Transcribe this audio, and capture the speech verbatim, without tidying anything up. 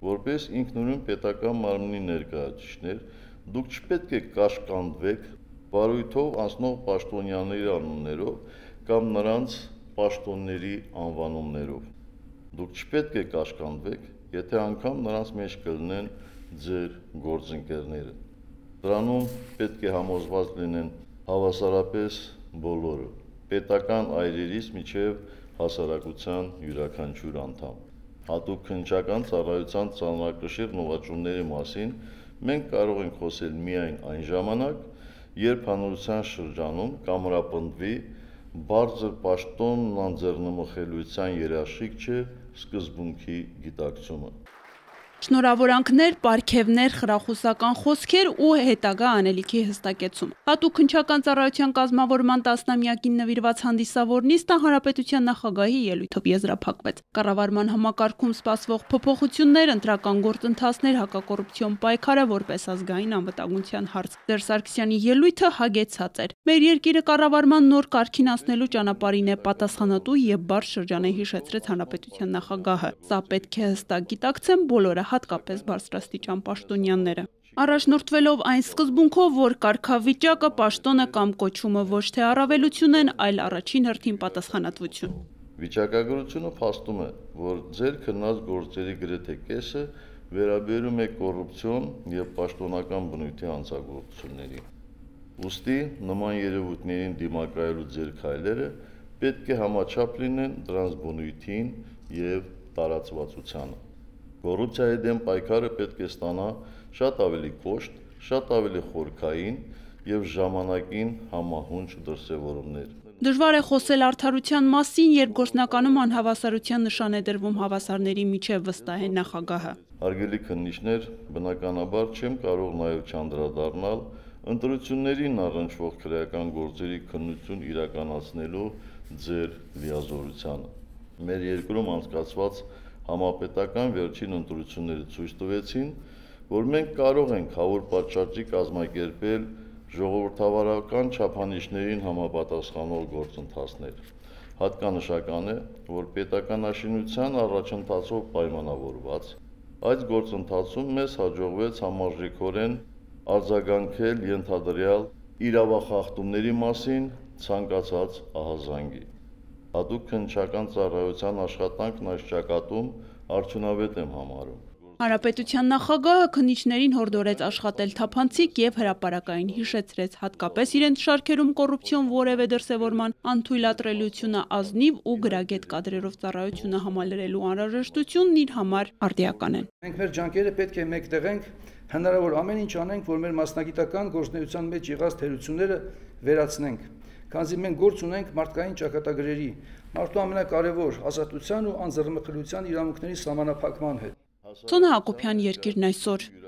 որպես ինքնուրույն պետական մարմնի ներկայացուցիչներ, դուք չպետք է կաշկանդվեք բարույթով անցնող պաշտոնյաների անուններով կամ նրանց պաշտոնների անվանումներով։ Դուք չպետք է կաշկանդվեք, եթե անգամ նրանց մեջ կլինեն ձեր գործընկերները։ Դրանում պետք է համոզված լինեն հավասարապես բոլորը, պետական այրերից մինչև հասարակության յուրաքանչյուր անդամ։ Հատուկ քննչական ծառայության ծանրակշիռ նվաճումների մասին մենք կարող ենք խոսել միայն այն ժամանակ, երբ հանրության շրջանում կամրապնդվի բարձր պաշտոնն անձեռնմխելիության երաշխիք չէ սկզբունքի գիտակցումը։ Շնորհավորանքներ, պարգևներ, խրախուսական խոսքեր ու հետագա անելիքի հստակեցում։ Հատուկ քննչական ծառայության կազմավորման տասնամյակին նվիրված հանդիսավոր նիստը հանրապետության նախագահի ելույթով եզրափակվեց։ Կառավարման համակարգում սպասվող փոփոխություններ, ընտրական գործընթացներ, հակակոռուպցիոն պայքարը որպես ազգային անվտանգության հարց։ Սերժ Սարգսյանի ելույթը հագեցած էր։ Մեր երկիրը կառավարման նոր կարգին անցնելու ճանապարհին է, պատասխանատու եւ բարդ շրջան է հիշեցրեց հանրապետության նախագահը։ Սա պետք է հստակ գիտակցեն բոլորը, հատկապես բարձրաստիճան պաշտոնյաները։ Առաջնորդվելով այն սկզբունքով, որ կարգավիճակը, պաշտոնը կամ կոչումը ոչ թե առավելություն են, այլ առաջին հերթին պատասխանատվություն։ Վիճակագրությունը փաստում է, որ ձեր քննած գործերի գրեթե կեսը վերաբերում է կոռուպցիոն եւ պաշտոնական բնույթի հանցագործությունների։ Ուստի նման երևույթներին դիմակայելու ձեր քայլերը պետք է համաչափ լինեն դրանց բնույթին եւ տարածվածությանը։ Կոռուպցիայի դեմ պայքարը պետք է ստանա շատ ավելի կոշտ, շատ ավելի խորքային եւ ժամանակին համահունչ դրսեւորումներ։ Դժվար է խոսել արդարության մասին, երբ գործնականում անհավասարության նշան է դրվում հավասարների միջև, վստահ է նախագահը։ Հարգելի քննիչներ, բնականաբար չեմ կարող նաեւ չանդրադառնալ ընտրություններին առնչվող քրեական գործերի քննություն իրականացնելու ձեր լիազորությանը։ Մեր երկրում անցկացված համապետական վերջին ընտրությունները ցույց տվեցին, որ մենք կարող ենք հավուր պատշաճի կազմակերպել ժողովրդավարական չափանիշներին համապատասխանող գործընթացներ։ Հատկանշական է, որ պետականաշինության առաջընթացով պայմանավորված այդ գործընթացում մեզ հաջողվեց համարժեքորեն արձագանքել ենթադրյալ իրավախախտումների մասին ցանկացած ահազանգի։ Հատուկ քննչական ծառայության աշխատանքն այս ճակատում արդյունավետ եմ համարում։ Հանրապետության նախագահը քննիչներին հորդորեց աշխատել թափանցիկ եւ հրապարակային հիշեցրեց, հատկապես իրենց շարքերում կոռուպցիոն որևէ դրսեւորման անթույլատրելիությունը ազնիվ ու գրագետ կադրերով ծառայությունը համալրելու անհրաժեշտությունն իր համար արդիական են։ Մենք մեր ջանքերը պետք է մեկտեղենք, հնարավոր ամեն ինչ անենք, որ մեր մասնագիտական գործունեության մեջ եղած թերությունները վերացնենք, քանզի մենք գործ ունենք մարդկային ճակատագրերի, մարդու ամենակարևոր ազատության ու անձեռնմխելիության իրավունքների սահմանափակման հետ։ Սոնա Հակոբյան, Երկիրն այսօր։